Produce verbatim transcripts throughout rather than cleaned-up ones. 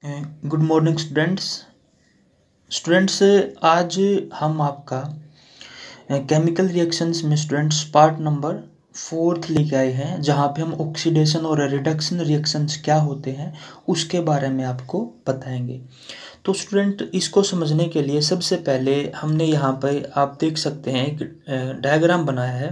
Good morning students students आज हम आपका केमिकल रिएक्शंस में स्टूडेंट्स पार्ट नंबर फोर्थ लेके आए हैं, जहाँ पे हम ऑक्सीडेशन और रिडक्शन रिएक्शंस क्या होते हैं उसके बारे में आपको बताएंगे। तो स्टूडेंट इसको समझने के लिए सबसे पहले हमने यहाँ पे आप देख सकते हैं एक डायग्राम बनाया है,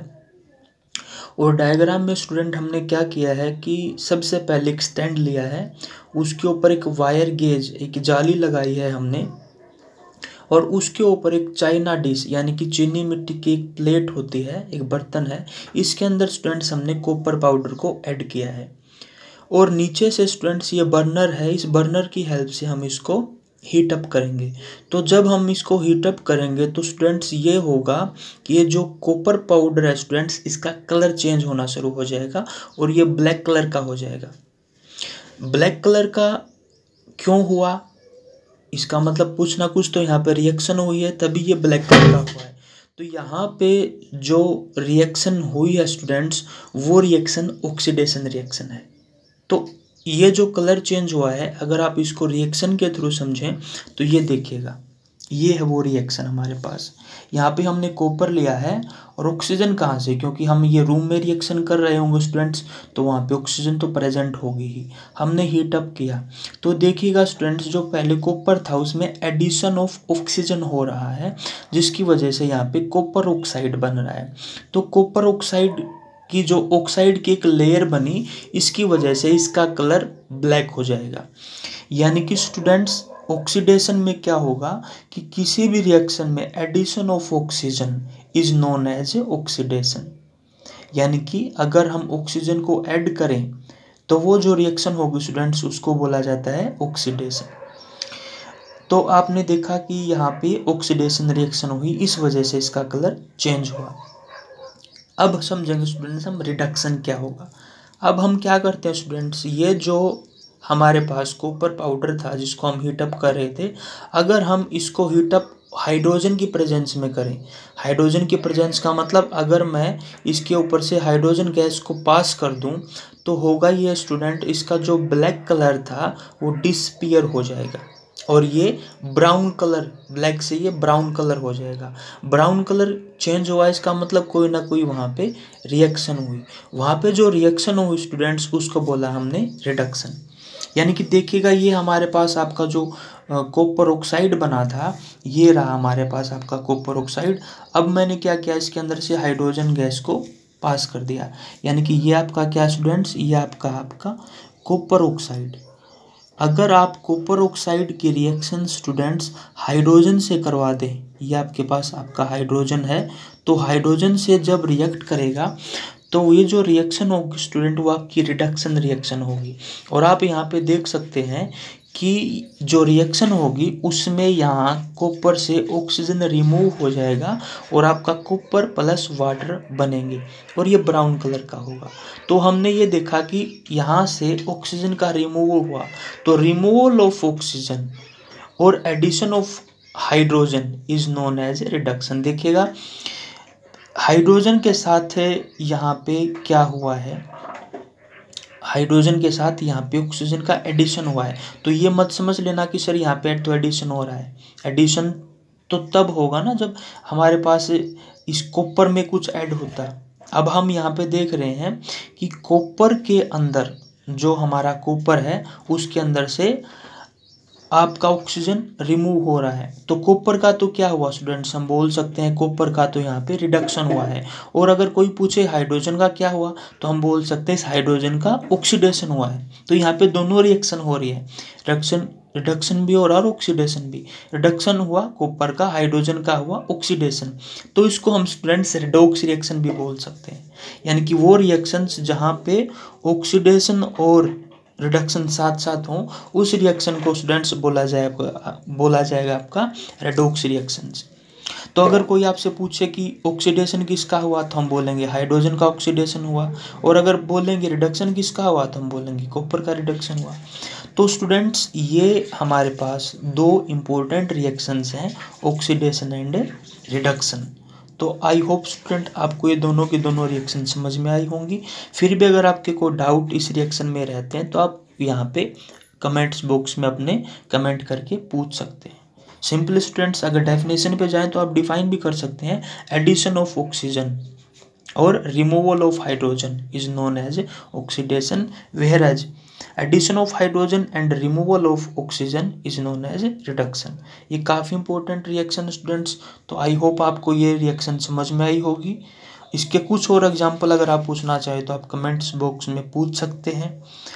और डायग्राम में स्टूडेंट हमने क्या किया है कि सबसे पहले एक स्टैंड लिया है, उसके ऊपर एक वायर गेज एक जाली लगाई है हमने, और उसके ऊपर एक चाइना डिश यानी कि चीनी मिट्टी की एक प्लेट होती है, एक बर्तन है, इसके अंदर स्टूडेंट्स हमने कॉपर पाउडर को ऐड किया है। और नीचे से स्टूडेंट्स ये बर्नर है, इस बर्नर की हेल्प से हम इसको हीट अप करेंगे। तो जब हम इसको हीट अप करेंगे तो स्टूडेंट्स ये होगा कि ये जो कॉपर पाउडर है स्टूडेंट्स, इसका कलर चेंज होना शुरू हो जाएगा और ये ब्लैक कलर का हो जाएगा। ब्लैक कलर का क्यों हुआ, इसका मतलब कुछ ना कुछ तो यहाँ पे रिएक्शन हुई है, तभी ये ब्लैक कलर का हुआ है। तो यहाँ पे जो रिएक्शन हुई है स्टूडेंट्स, वो रिएक्शन ऑक्सीडेशन रिएक्शन है। तो ये जो कलर चेंज हुआ है, अगर आप इसको रिएक्शन के थ्रू समझें तो ये देखिएगा, ये है वो रिएक्शन हमारे पास। यहाँ पे हमने कॉपर लिया है, और ऑक्सीजन कहाँ से, क्योंकि हम ये रूम में रिएक्शन कर रहे होंगे स्टूडेंट्स, तो वहाँ पे ऑक्सीजन तो प्रेजेंट होगी ही। हमने हीट अप किया, तो देखिएगा स्टूडेंट्स जो पहले कॉपर था उसमें एडिशन ऑफ ऑक्सीजन हो रहा है, जिसकी वजह से यहाँ पे कॉपर ऑक्साइड बन रहा है। तो कॉपर ऑक्साइड की जो ऑक्साइड की एक लेयर बनी, इसकी वजह से इसका कलर ब्लैक हो जाएगा। यानी कि स्टूडेंट्स ऑक्सीडेशन में क्या होगा कि किसी भी रिएक्शन में addition of oxygen is known as oxidation. यानी कि अगर हम ऑक्सीजन को ऐड करें तो वो जो रिएक्शन होगी स्टूडेंट्स, उसको बोला जाता है ऑक्सीडेशन। तो आपने देखा कि यहाँ पे ऑक्सीडेशन रिएक्शन हुई, इस वजह से इसका कलर चेंज हुआ। अब समझेंगे स्टूडेंट्स हम रिडक्शन क्या होगा। अब हम क्या करते हैं स्टूडेंट्स, ये जो हमारे पास कॉपर पाउडर था जिसको हम हीटअप कर रहे थे, अगर हम इसको हीटअप हाइड्रोजन की प्रेजेंस में करें, हाइड्रोजन की प्रेजेंस का मतलब अगर मैं इसके ऊपर से हाइड्रोजन गैस को पास कर दूं तो होगा ये स्टूडेंट, इसका जो ब्लैक कलर था वो डिसपियर हो जाएगा, और ये ब्राउन कलर, ब्लैक से ये ब्राउन कलर हो जाएगा। ब्राउन कलर चेंज हुआ, इसका मतलब कोई ना कोई वहाँ पे रिएक्शन हुई। वहाँ पे जो रिएक्शन हुई स्टूडेंट्स, उसको बोला हमने रिडक्शन। यानी कि देखिएगा ये हमारे पास आपका जो कॉपर ऑक्साइड बना था, ये रहा हमारे पास आपका कॉपर ऑक्साइड। अब मैंने क्या किया, इसके अंदर से हाइड्रोजन गैस को पास कर दिया, यानी कि ये आपका क्या स्टूडेंट्स, ये आपका आपका कॉपर ऑक्साइड। अगर आप कॉपर ऑक्साइड की रिएक्शन स्टूडेंट्स हाइड्रोजन से करवा दें, ये आपके पास आपका हाइड्रोजन है, तो हाइड्रोजन से जब रिएक्ट करेगा तो ये जो रिएक्शन होगी स्टूडेंट, वो आपकी रिडक्शन रिएक्शन होगी। और आप यहाँ पे देख सकते हैं कि जो रिएक्शन होगी उसमें यहाँ कॉपर से ऑक्सीजन रिमूव हो जाएगा, और आपका कॉपर प्लस वाटर बनेंगे, और ये ब्राउन कलर का होगा। तो हमने ये देखा कि यहाँ से ऑक्सीजन का रिमूवल हुआ, तो रिमूवल ऑफ ऑक्सीजन और addition of hydrogen is known as reduction. देखिएगा हाइड्रोजन के साथ यहाँ पे क्या हुआ है, हाइड्रोजन के साथ यहाँ पे ऑक्सीजन का एडिशन हुआ है। तो ये मत समझ लेना कि सर यहाँ पे तो एडिशन हो रहा है, एडिशन तो तब होगा ना जब हमारे पास इस कॉपर में कुछ ऐड होता है। अब हम यहाँ पे देख रहे हैं कि कॉपर के अंदर जो हमारा कॉपर है उसके अंदर से आपका ऑक्सीजन रिमूव हो रहा है, तो कॉपर का तो क्या हुआ स्टूडेंट्स, हम बोल सकते हैं कॉपर का तो यहाँ पे रिडक्शन हुआ है। और अगर कोई पूछे हाइड्रोजन का क्या हुआ, तो हम बोल सकते हैं इस हाइड्रोजन का ऑक्सीडेशन हुआ है। तो यहाँ पे दोनों रिएक्शन हो रही है, रिडक्शन रिडक्शन भी हो रहा है और ऑक्सीडेशन भी। रिडक्शन हुआ कॉपर का, हाइड्रोजन का हुआ ऑक्सीडेशन, तो इसको हम स्टूडेंट्स रेडॉक्स रिएक्शन भी बोल सकते हैं। यानी कि वो रिएक्शंस जहाँ पे ऑक्सीडेशन और रिडक्शन साथ साथ हों, उस रिएक्शन को स्टूडेंट्स बोला जाएगा बोला जाएगा आपका रेडॉक्स रिएक्शंस। तो अगर कोई आपसे पूछे कि ऑक्सीडेशन किसका हुआ, तो हम बोलेंगे हाइड्रोजन का ऑक्सीडेशन हुआ, और अगर बोलेंगे रिडक्शन किसका हुआ, तो हम बोलेंगे कॉपर का रिडक्शन हुआ। तो स्टूडेंट्स ये हमारे पास दो इम्पोर्टेंट रिएक्शंस हैं, ऑक्सीडेशन एंड रिडक्शन। तो आई होप स्टूडेंट आपको ये दोनों की दोनों रिएक्शन समझ में आई होंगी। फिर भी अगर आपके कोई डाउट इस रिएक्शन में रहते हैं तो आप यहाँ पे कमेंट्स बॉक्स में अपने कमेंट करके पूछ सकते हैं। सिंपल स्टूडेंट्स अगर डेफिनेशन पे जाएं तो आप डिफाइन भी कर सकते हैं, एडिशन ऑफ ऑक्सीजन और removal of hydrogen is known as oxidation, whereas addition of hydrogen and removal of oxygen is known as reduction. ये काफ़ी इंपॉर्टेंट रिएक्शन स्टूडेंट्स। तो आई होप आपको ये रिएक्शन समझ में आई होगी। इसके कुछ और एग्जाम्पल अगर आप पूछना चाहें तो आप कमेंट्स बॉक्स में पूछ सकते हैं।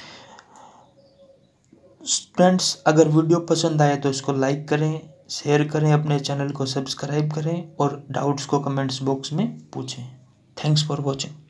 स्टूडेंट्स अगर वीडियो पसंद आए तो इसको लाइक करें, शेयर करें, अपने चैनल को सब्सक्राइब करें और डाउट्स को कमेंट्स बॉक्स में पूछें। Thanks for watching.